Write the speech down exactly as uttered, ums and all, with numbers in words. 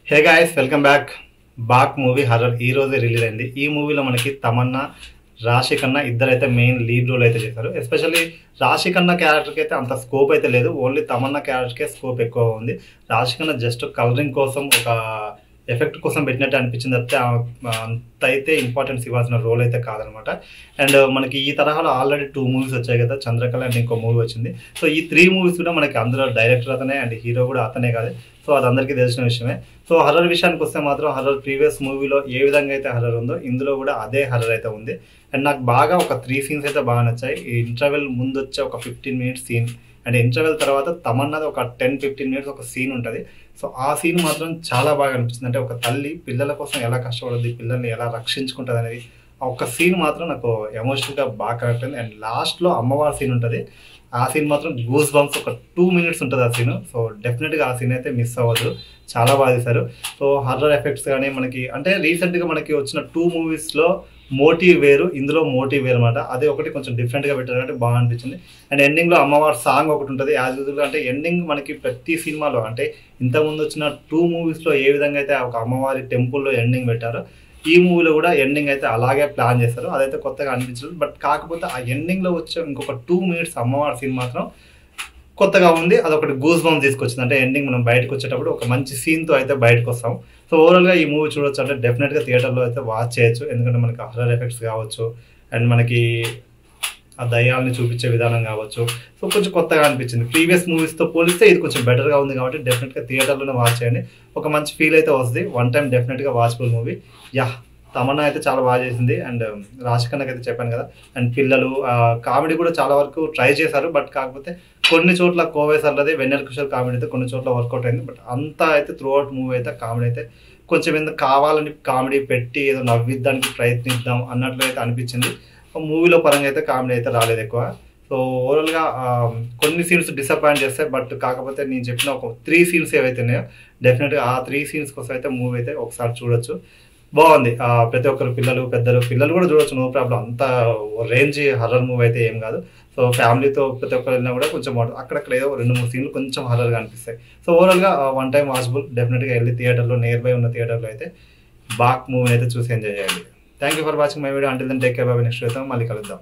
హే guys, welcome back. Baak movie horror ఈ రోజే release అయింది. ఈ మూవీలో మనకి తమన్నా, రాశి ఖన్నా ఇద్దరైతే మెయిన్ లీడ్ రోల్ అయితే చేశారు. ఎస్పెషల్లీ రాశి ఖన్నా క్యారెక్టర్కి అయితే అంత స్కోప్ అయితే లేదు, ఓన్లీ తమన్నా క్యారెక్టర్కే స్కోప్ ఎక్కువ ఉంది. రాశి ఖన్నా జస్ట్ కలరింగ్ కోసం, ఒక ఎఫెక్ట్ కోసం పెట్టినట్టు అనిపించింది తప్పితే అంత అయితే ఇంపార్టెన్స్ ఇవ్వాల్సిన రోల్ అయితే కాదనమాట. అండ్ మనకి ఈ తరహాలో ఆల్రెడీ టూ మూవీస్ వచ్చాయి కదా, చంద్రకళ అండ్ ఇంకో మూవీ వచ్చింది. సో ఈ త్రీ మూవీస్ కూడా మనకి అందులో డైరెక్టర్ అతనే అండ్ హీరో కూడా అతనే కాదు. సో అది అందరికీ తెలిసిన విషయమే. సో హర్రర్ విషయానికి వస్తే మాత్రం హర్రర్ ప్రీవియస్ మూవీలో ఏ విధంగా అయితే హర్రర్ ఉందో ఇందులో కూడా అదే హర్రర్ అయితే ఉంది. అండ్ నాకు బాగా ఒక త్రీ సీన్స్ అయితే బాగా నచ్చాయి. ఈ ఇంటర్వెల్ ముందు వచ్చే ఒక fifteen minutes scene and interval తర్వాత తమన్నది ఒక టెన్ ఫిఫ్టీన్ మినిట్స్ ఒక సీన్ ఉంటుంది. సో ఆ సీన్ మాత్రం చాలా బాగా అనిపిస్తుంది. అంటే ఒక తల్లి పిల్లల కోసం ఎలా కష్టపడుద్ది, పిల్లల్ని ఎలా రక్షించుకుంటుంది అనేది ఆ ఒక్క సీన్ మాత్రం నాకు ఎమోషనల్గా బాగా కనెక్ట్ అయింది. అండ్ లాస్ట్లో అమ్మవారి సీన్ ఉంటుంది, ఆ సీన్ మాత్రం గూస్ బంప్స్ ఒక టూ మినిట్స్ ఉంటుంది ఆ సీన్. సో డెఫినెట్గా ఆ సీన్ అయితే మిస్ అవ్వదు, చాలా బాగా తీశారు. సో హర్రర్ ఎఫెక్ట్స్ కానీ మనకి అంటే రీసెంట్గా మనకి వచ్చిన టూ మూవీస్లో మోటివ్ వేరు, ఇందులో మోటివ్ వేరు అనమాట. అదే ఒకటి కొంచెం డిఫరెంట్గా పెట్టారు కాబట్టి బాగా అనిపించింది. అండ్ ఎండింగ్లో అమ్మవారి సాంగ్ ఒకటి ఉంటుంది యాజ్ యూజువల్గా. అంటే ఎండింగ్ మనకి ప్రతి సినిమాలో అంటే ఇంతకుముందు వచ్చిన టూ మూవీస్లో ఏ విధంగా అయితే ఒక అమ్మవారి టెంపుల్లో ఎండింగ్ పెట్టారో ఈ మూవీలో కూడా ఎండింగ్ అయితే అలాగే ప్లాన్ చేస్తారు. అదైతే కొత్తగా అనిపించలేదు. బట్ కాకపోతే ఆ ఎండింగ్లో వచ్చే ఇంకొక టూ మినిట్స్ అమ్మవారి సీన్ మాత్రం కొత్తగా ఉంది. అదొకటి గూస్ బంప్ తీసుకొచ్చింది. అంటే ఎండింగ్ మనం బయటకు వచ్చేటప్పుడు ఒక మంచి సీన్తో అయితే బయటకు వస్తాం. సో ఓవరాల్గా ఈ మూవీ చూడొచ్చు, అంటే డెఫినెట్గా థియేటర్లో అయితే వాచ్ చేయొచ్చు. ఎందుకంటే మనకి హర్రర్ ఎఫెక్ట్స్ కావచ్చు అండ్ మనకి ఆ దయ్యాలని చూపించే విధానం కావచ్చు, సో కొంచెం కొత్తగా అనిపించింది. ప్రీవియస్ మూవీస్తో పోలిస్తే ఇది కొంచెం బెటర్గా ఉంది కాబట్టి డెఫినెట్గా థియేటర్లోనే వాచ్ చేయండి. ఒక మంచి ఫీల్ అయితే వస్తుంది. వన్ టైం డెఫినెట్గా వాచబుల్ మూవీ. యా, తమన్నా అయితే చాలా బాగా చేసింది. అండ్ రాశి ఖన్నాకి అయితే చెప్పాను కదా. అండ్ పిల్లలు కామెడీ కూడా చాలా వరకు ట్రై చేశారు. బట్ కాకపోతే కొన్ని చోట్ల కోవే సర్లది వెన్నెల కిషోర్ కామెడీ అయితే కొన్ని చోట్ల వర్కౌట్ అయింది. బట్ అంతా అయితే త్రూ అవుట్ మూవీ అయితే కామెడీ అయితే కొంచెం ఎందుకు కావాలని కామెడీ పెట్టి ఏదో నవ్విద్దానికి ప్రయత్నిద్దాం అన్నట్లు అయితే అనిపించింది. మూవీలో పరంగా అయితే కామెడీ అయితే రాలేదు ఎక్కువ. సో ఓవరాల్గా కొన్ని సీన్స్ డిసప్పాయింట్ చేస్తాయి. బట్ కాకపోతే నేను చెప్పిన ఒక త్రీ సీన్స్ ఏవైతే ఉన్నాయో డెఫినెట్గా ఆ త్రీ సీన్స్ కోసం అయితే మూవీ అయితే ఒకసారి చూడొచ్చు. బాగుంది. ప్రతి ఒక్కరు పిల్లలు పెద్దలు పిల్లలు కూడా చూడొచ్చు, నో ప్రాబ్లం. అంత రేంజ్ హర్రర్ మూవీ అయితే ఏం కాదు. సో ఫ్యామిలీతో ప్రతి ఒక్కరు వెళ్ళినా కూడా కొంచెం అక్కడక్కడ ఏదో రెండు మూడు సీన్లు కొంచెం హర్రర్గా అనిపిస్తాయి. సో ఓవరాల్గా వన్ టైం వాచబుల్. డెఫినెట్గా వెళ్ళి థియేటర్లో నియర్ బై ఉన్న థియేటర్లో అయితే బాక్ మూవీ అయితే చూసి ఎంజాయ్ చేయండి. Thank you for watching my video. Until then take care, bye. Next అయితే మళ్ళీ కలుద్దాం.